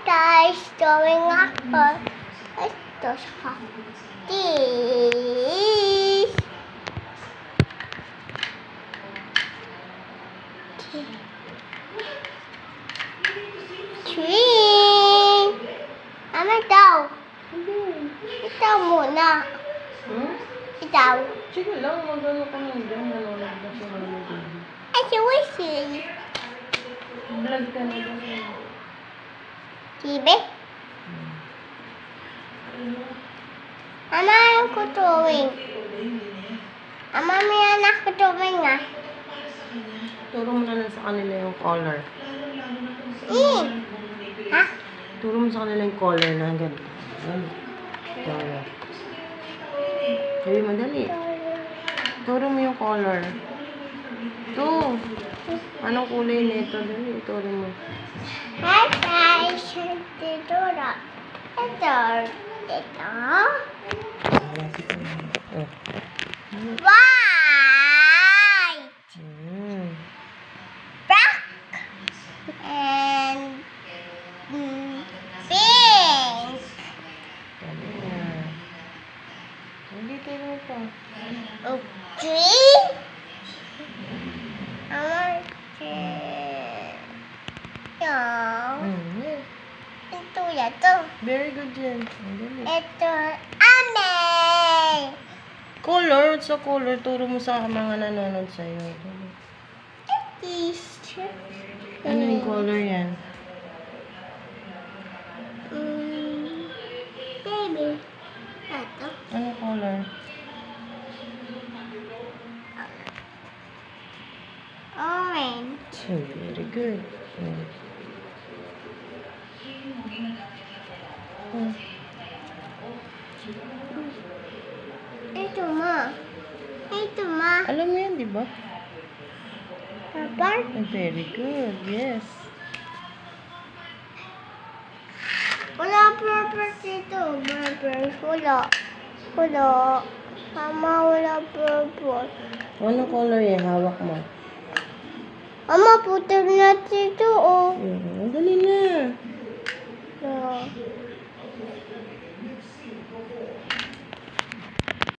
guys, drawing ako. Ito siya. This. Tree. Mama daw. Itaw muna. Itaw. Sige lang, magano ka lang dyan. Nanonood na siya ng video. Ay, si Wesley. Vlog ka na dyan. Tibe? Mama, ayaw ko drawing. Mama, may anak ko drawing ah. Turo mo na lang sa kanila yung color. Ha? Turo mo sa kanila yung color na ganito. Color. Sabi mo, dali. Turo mo yung color. Ito. Anong kulay nito? Dali, turo mo. Hi guys, dito na. Ito. Ito. White. Black. And pink. Hindi turo mo pa. Okay. Ito ya to. Very good yan. Dali. Ito. Ame. Color, sa color, turo mo sa mga nanonood sa'yo. This. Ano yung color yan? Baby. Ito. Ano color? Orange. Very good. Ito ma. Ito ma. Alam mo yan, di ba? Papa. Very good, yes. Wala purple dito. Purple. Wala. Wala. Mama, wala purple. Ano color yan? Hawak mo. Mama, puti na dito, oh. Dali na. No.